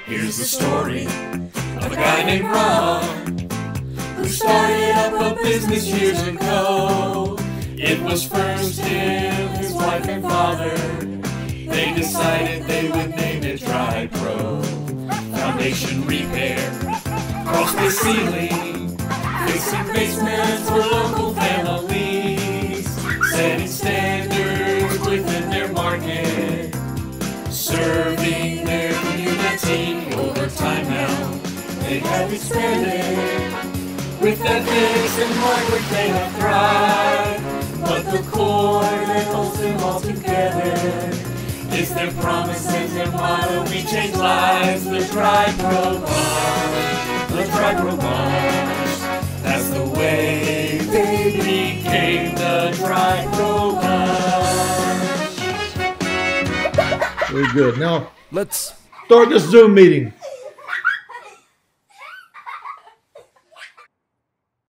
Here's the story of a guy named Ron who started up a business years ago. It was first him, his wife and father. They decided they would name it Dry Pro. Foundation repair, crawl space ceiling, fixing basements for local families, setting standards within their market, serving their community. Over time now, they have expanded. With ethics and hard work they have thrived. But the core that holds them all together is their promise and their motto: we change lives. The Dry Pro Bunch, the Dry Pro Bunch. That's the way they became the Dry Pro Bunch. Very good. Now, Let's start this Zoom meeting.